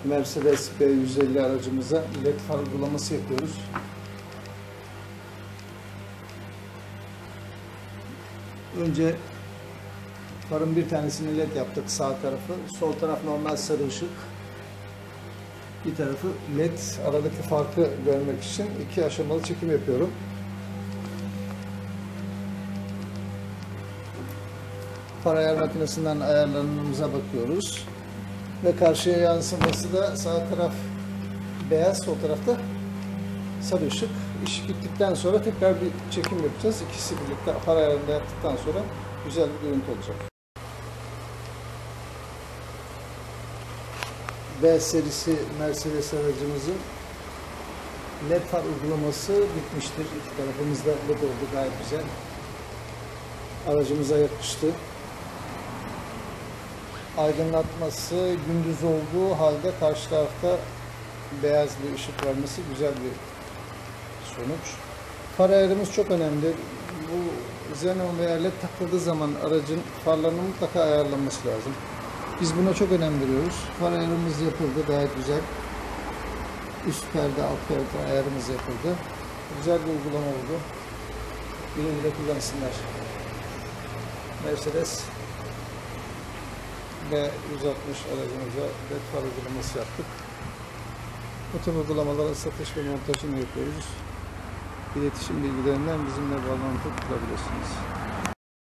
Mercedes B150 aracımıza led far uygulaması yapıyoruz. Önce farın bir tanesini led yaptık, sağ tarafı. Sol taraf normal sarı ışık. Bir tarafı led. Aradaki farkı görmek için iki aşamalı çekim yapıyorum. Far ayar makinesinden ayarlarımıza bakıyoruz. Ve karşıya yansıması da sağ taraf beyaz, sol tarafta sarı ışık. İş bittikten sonra tekrar bir çekim yapacağız. İkisi birlikte far ayarını yaptıktan sonra güzel bir görüntü olacak. B serisi Mercedes aracımızın led far uygulaması bitmiştir. İki tarafımızda led oldu, gayet güzel. Aracımıza yakıştı. Aydınlatması gündüz olduğu halde karşı tarafta beyaz bir ışık vermesi güzel bir sonuç. Far ayarımız çok önemli. Bu xenon veya led takıldığı zaman aracın farlarının mutlaka ayarlanması lazım. Biz buna çok önem veriyoruz. Far ayarımız yapıldı, gayet güzel. Üst perde, alt perde ayarımız yapıldı. Güzel bir uygulama oldu. Güle güle kullansınlar. Mercedes B160 aracımıza led far uygulaması yaptık. Bu tür uygulamaların satış ve montajını yapıyoruz. İletişim bilgilerinden bizimle bağlantı kurabilirsiniz.